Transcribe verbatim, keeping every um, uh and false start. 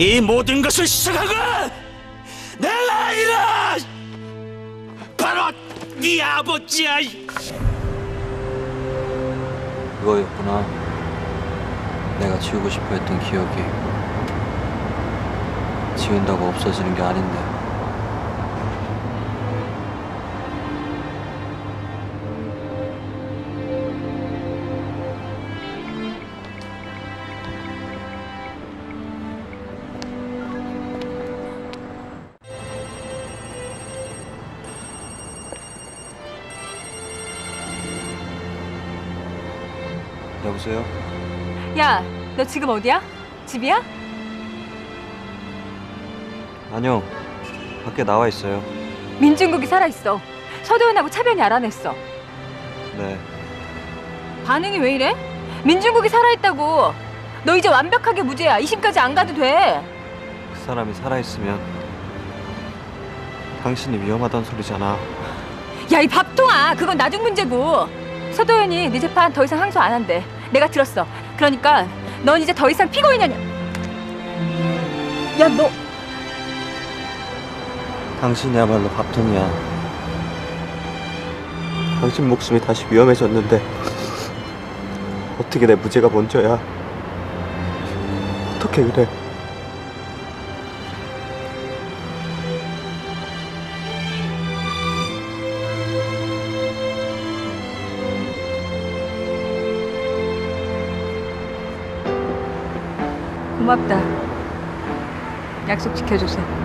이 모든 것을 시작한 건 내가 아니라 바로 네 아버지야. 이거였구나. 내가 지우고 싶어 했던 기억이. 지운다고 없어지는 게 아닌데. 여보세요? 야, 너 지금 어디야? 집이야? 아니요. 밖에 나와 있어요. 민중국이 살아있어. 서도연하고 차변이 알아냈어. 네. 반응이 왜 이래? 민중국이 살아있다고. 너 이제 완벽하게 무죄야. 이심까지 안 가도 돼. 그 사람이 살아있으면 당신이 위험하다는 소리잖아. 야, 이 밥통아. 그건 나중 문제고. 서도연이 네 재판 더 이상 항소 안 한대. 내가 들었어. 그러니까 넌 이제 더 이상 피고인이 아니야. 야, 너. 당신이야말로 밥통이야. 당신 목숨이 다시 위험해졌는데 어떻게 내 무죄가 먼저야? 어떻게 그래? 고맙다. 약속 지켜줘서.